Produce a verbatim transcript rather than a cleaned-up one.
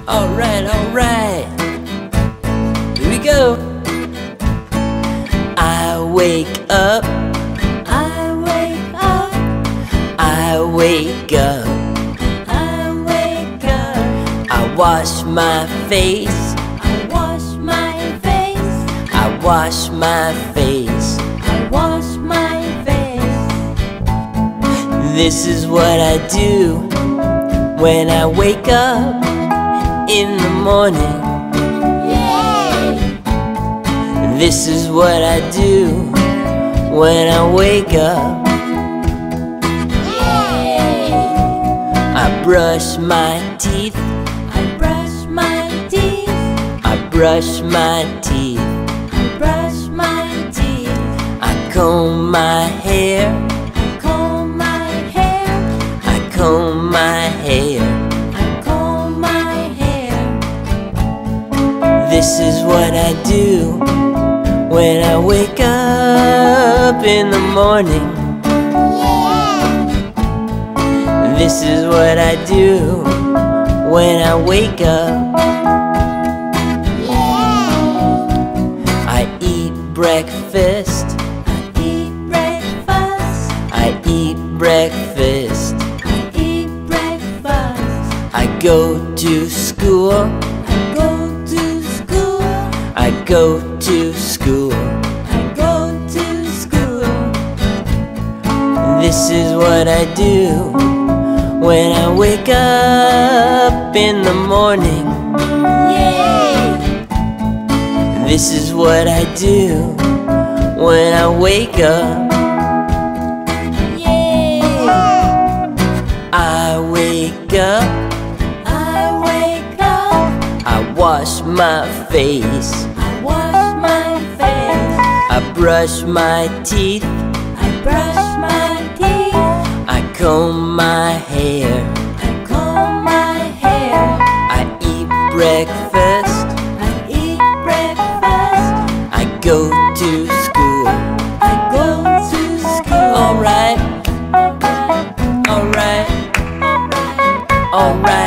Alright, alright. Here we go. I wake up. I wake up. I wake up. I wake up. I wash my face. I wash my face. I wash my face. I wash my face. This is what I do when I wake up in the morning. Yay! This is what I do when I wake up. Yay! I brush my teeth. I brush my teeth. I brush my teeth. I brush my teeth. I comb my hair. I comb my hair. I comb my hair. I comb my hair. This is what I do when I wake up in the morning. This is what I do when I wake up. I eat breakfast. I eat breakfast. I eat breakfast. I eat breakfast. I go to school. I go to school. I go to school. I go to school. This is what I do when I wake up in the morning. Yay! This is what I do when I wake up. Yay! I wake up. I wake up. I wash my face. I wash my face. I brush my teeth. I brush my teeth. I comb my hair. I comb my hair. I eat breakfast. I eat breakfast. I go to school. I go to school. Alright, alright, alright.